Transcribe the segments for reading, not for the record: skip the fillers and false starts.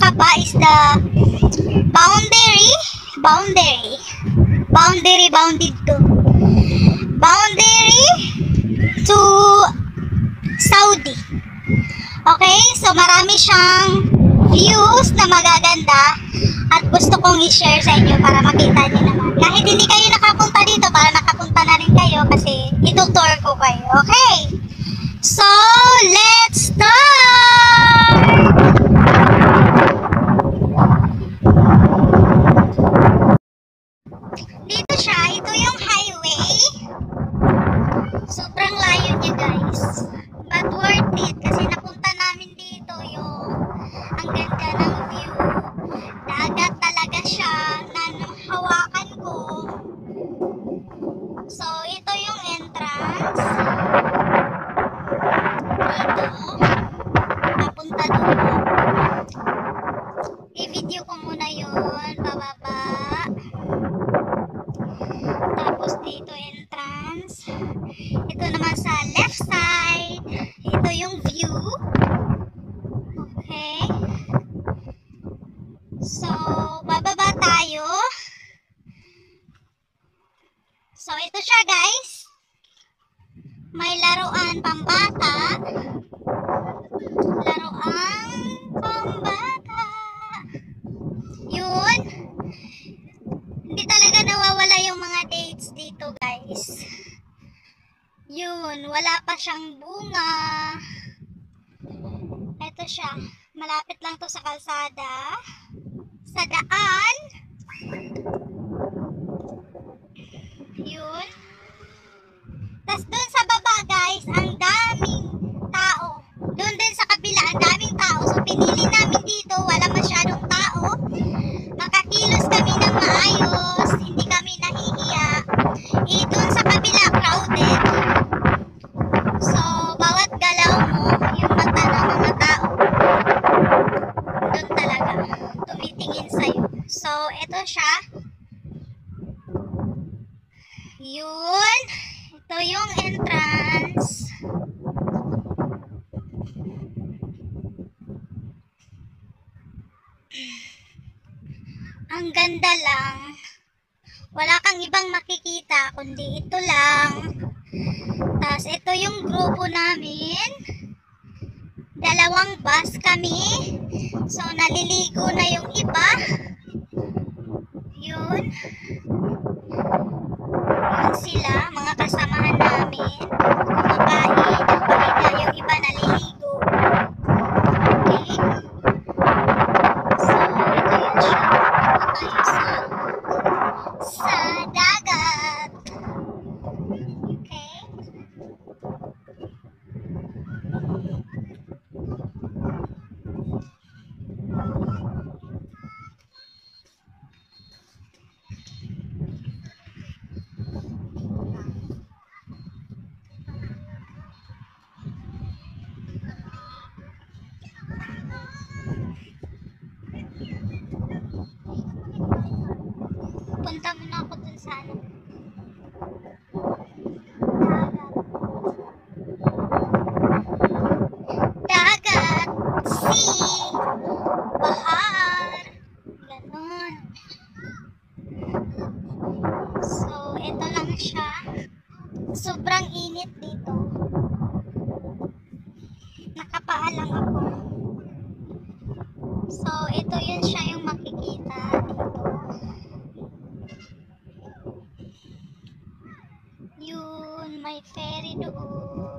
Makapa is the boundary to Saudi. Okay, so marami siyang views na magaganda at gusto kong i-share sa inyo para makita niyo naman. Kahit hindi kayo nakapunta dito, para nakapunta na rin kayo kasi itutour ko kayo. Okay, so let's start! Dito siya, ito yung highway. Sobrang layo niya guys. But worth it kasi napunta namin dito yung ang ganda ng view. Dagat talaga siya na hawakan ko. So ito yung entrance. Dito. Papunta doon. I-video ko muna yun. Bababa. Tapos dito entrance. Ito naman sa left side. Ito yung view. Okay. So, bababa tayo. So, ito siya guys. May laruan pambata. Laruan pambata. Yun. Hindi talaga nawawala yung mga dates dito guys. Yun, wala pa siyang bunga. Ito siya. Malapit lang to sa kalsada. Sa daan. Yun. Tas dun sa baba guys, ang daming tao. Dun din sa kabila, ang daming tao. So pinili namin dito, wala masyadong tao. Makakilos kami ng maayos. Hindi kami nahihiya. Dun sa kabila, crowded. So, bawat galaw mo, yung mata ng mga tao, doon talaga, tumitingin sa'yo. So, ito siya. Yun. Ito yung entrance. Ang ganda lang. Wala kang ibang makikita, kundi ito lang. Tapos, ito yung grupo namin. 2 bus kami. So, naliligo na yung iba. Yun. Yun sila, mga kasamahan namin. Kumakain, nagpahinga. Yung iba naliligo. Okay. So, ito yun siya. Ito tayo sa dagat. Okay. Punta muna ako dun sa ano. Dagat. Sea. Bahar. Ganon. So, ito lang siya. Sobrang init dito. Nakapaa lang ako. So, ito yun siya yung makikita dito. Yun, may ferry doon.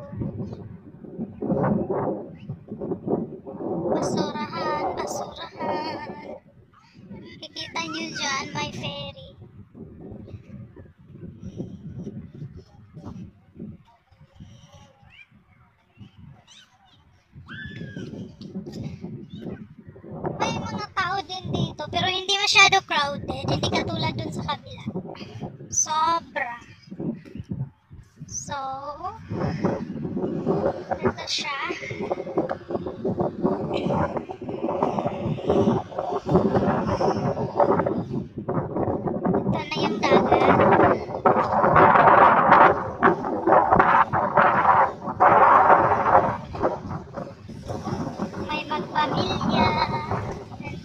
Basurahan, basurahan. Kikita nyo dyan, may ferry. May mga tao din dito, pero hindi masyado crowded. Hindi katulad dun sa kabila. Sobra. So, ito siya. Ito na yung dagat. May magpamilya.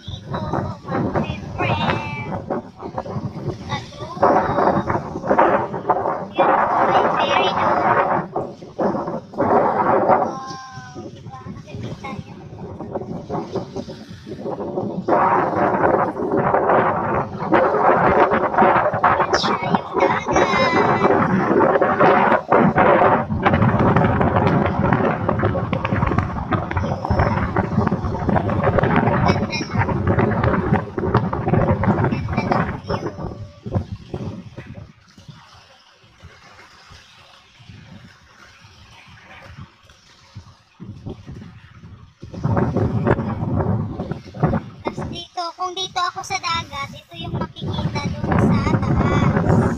kung dito ako sa dagat, ito yung makikita doon sa taas.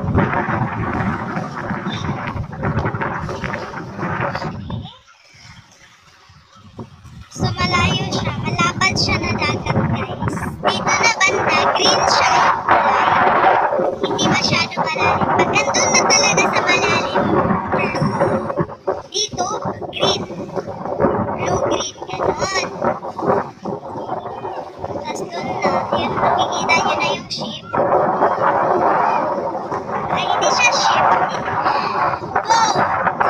So malayo siya, malapad siya na dagat guys. Dito na banda, green siya yung kulay. Hindi masyado malalim. Pag nandun na talaga sa malalim, blue. Dito, green. Blue-green, ganon. Tapos dun na, yun, makikita nyo na yung ship. Ay, hindi siya ship. Boat.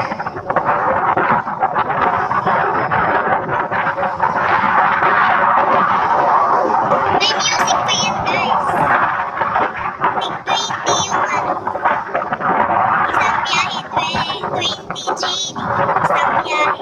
May music pa yan, guys. Tig 20 yung ano. Isang biyahe, 20 GD. Isang biyahe.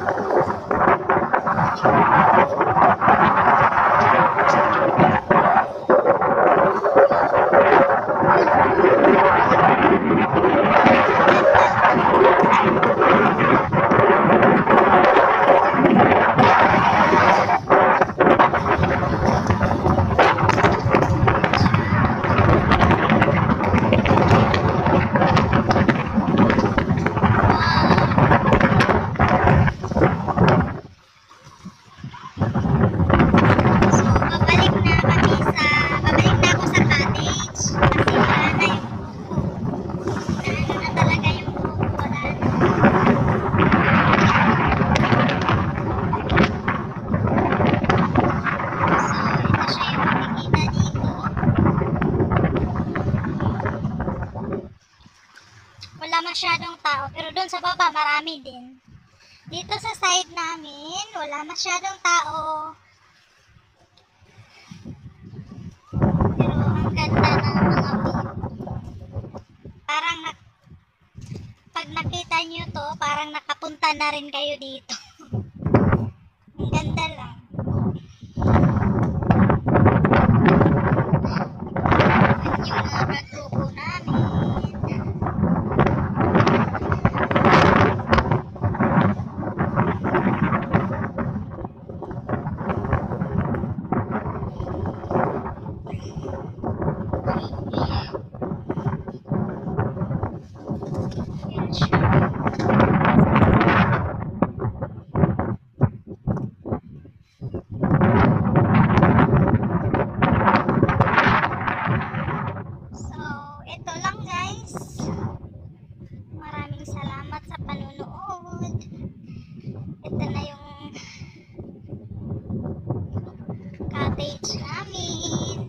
Wala masyadong tao, pero doon sa baba marami din. Dito sa side namin, wala masyadong tao. Pero ang ganda ng mga view. Parang pag nakita nyo to, parang nakapunta na rin kayo dito. Ang ganda lang. Yan yung mga kagrupo namin. Yan siya. So, ito lang guys. Maraming salamat sa panunood. Ito na yung cottage namin.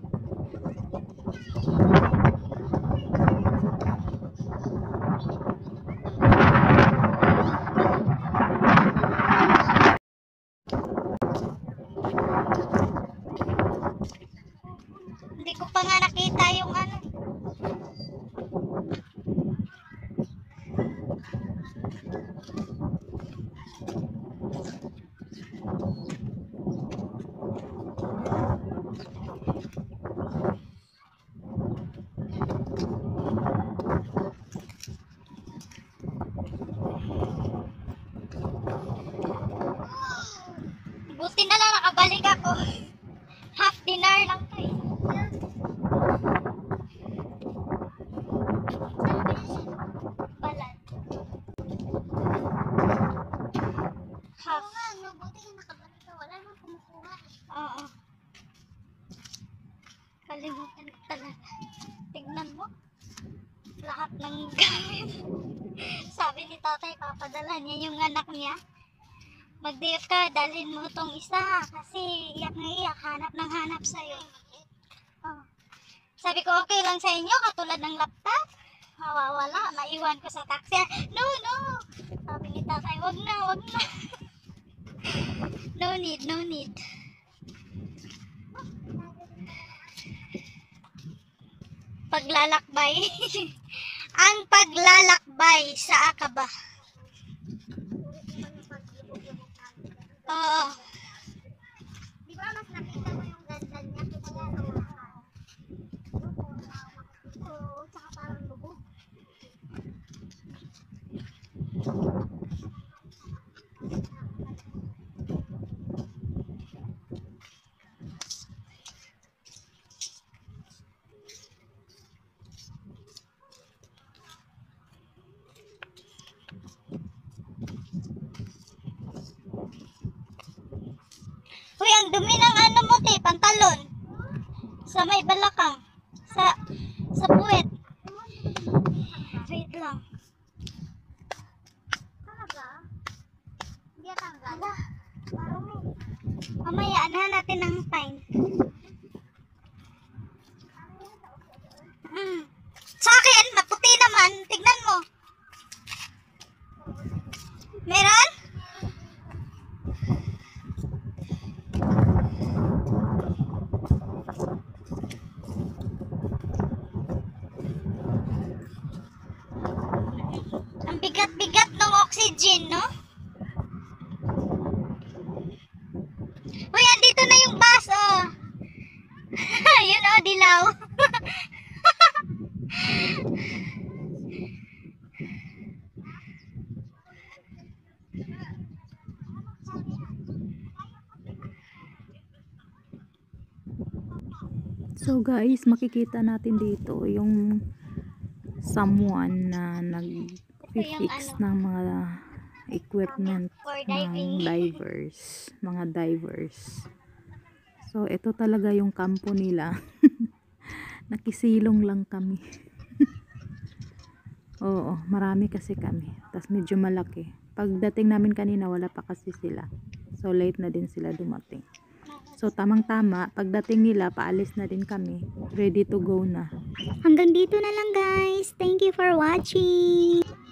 Hindi ko pa nga nakita yung ano. Buti na lang nakabalik ako. Half dinner lang to eh. Balat. Half. Buti na nakabalik ka. Wala nang kumukuha. Oo. Kalimutan ko talaga. Tignan mo. Lahat ng gamit. Sabi ni tatay, papadala niya yung anak niya. Mag-DF ka, dalhin mo tong isa kasi iyak na iyak, hanap ng hanap sa'yo. Oh. Sabi ko, okay lang sa inyo, katulad ng laptop. Mawawala, maiwan ko sa taxi. No, no! Sabi ni tatay, wag na, wag na. No need, no need. Paglalakbay. Ang paglalakbay sa Akaba. Oo. Di ba mas nakita mo yung ganda niya kasi sa mga oo, tsaka parang lubog. dumi ng ano mo, te, pantalon. Sa may balakang. Sa puwet. Wait lang. Talaga? Hindi tanggal. Ala, marumi. Mamaya, anahan natin ng time. Sa akin, maputi naman. Tignan mo. Meron? Ang bigat-bigat ng oxygen, no? Uy, andito na yung bus, oh. Yun, oh, dilaw. So guys, makikita natin dito yung someone na nag-fix ng mga equipment For ng diving. mga divers. So ito talaga yung kampo nila. Nakisilong lang kami. Oo, marami kasi kami. Tapos medyo malaki. Pagdating namin kanina, wala pa kasi sila. So late na din sila dumating. So tamang-tama, pagdating nila, paalis na din kami. Ready to go na. Hanggang dito na lang, guys. Thank you for watching.